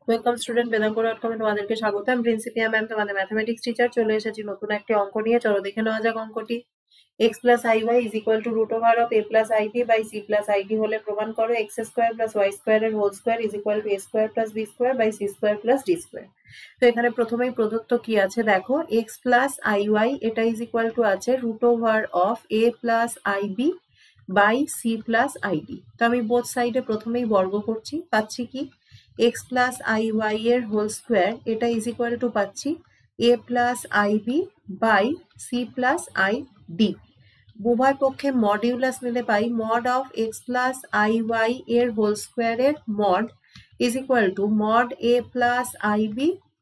Welcome student, বেদাঙ্ক.com এ তোমাদেরকে স্বাগত। আমি প্রিন্সিপিয়া ম্যাম, তোমাদের ম্যাথমেটিক্স টিচার। চলে এসেছি নতুন একটি অঙ্ক নিয়ে। চলো দেখে নেওয়া যাক অঙ্কটি। x plus iy is equal to root over of a plus ib by c plus id হলে প্রমাণ করো x square plus y square এর whole square is equal to a square plus b square by c square plus d square। তো এখানে প্রথমেই প্রদত্ত কি আছে দেখো, x plus iy এটা is equal to আছে root over of a plus ib by c plus id। তো আমি বোথ সাইডে প্রথমেই বর্গ করছি, পাচ্ছি কি x plus iy এর হোল স্কয়ার এটা is equal to পাচ্ছি a plus ib by c plus id। উভয় পক্ষে মডিউলাস নিলে পাই mod of x plus iy এর হোল স্কয়ারের mod is equal to mod a plus ib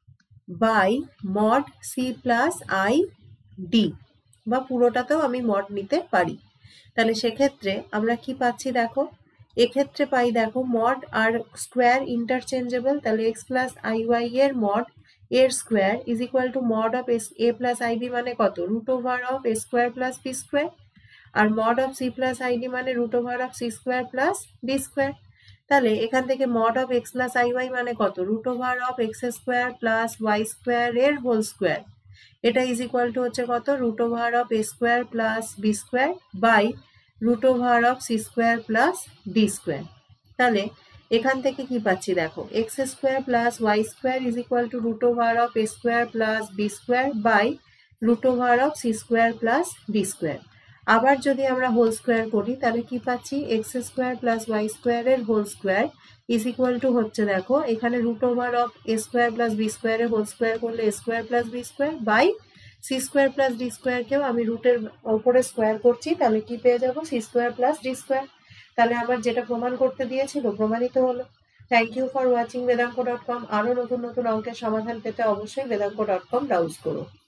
by mod c plus id, বা পুরোটাতেও আমি মড নিতে পারি। তাহলে সেক্ষেত্রে আমরা কি পাচ্ছি দেখো, এক্ষেত্রে পাই দেখো মড আর স্কোয়ার ইন্টারচেঞ্জেবল। তাহলে x প্লাস iy এর মড এর square is equal to mod of a plus ib মানে কত, root over of a square plus b square. আর mod of c plus i d মানে root over of c square plus d square. তাহলে এখান থেকে mod of x plus i y মানে কত, root over of x square plus y square এর whole square. এটা is equal to হচ্ছে কত, root over of a square plus b square by root over of c square plus d square. তাহলে এখান থেকে কি পাচ্ছি দেখো, x square plus y square is equal to root over of a square plus b square by root over of c square plus d square. আবার যদি আমরা whole square করি তাহলে কি পাচ্ছি, x square plus y square এর whole square is equal to হচ্ছে দেখো এখানে root over of a square plus b square এর হোল স্কোয়ার করলে a square plus b square by c square plus d স্কোয়ারকেও আমি রুটের ওপরে স্কোয়ার করছি, তাহলে কি পেয়ে যাবো, c square plus d square. তাহলে আমার যেটা প্রমাণ করতে দিয়েছিল প্রমাণিত হলো। থ্যাংক ইউ ফর ওয়াচিং বেদাঙ্ক.com। আরো নতুন নতুন অঙ্কের সমাধান পেতে অবশ্যই বেদাঙ্ক.com ব্রাউজ করো।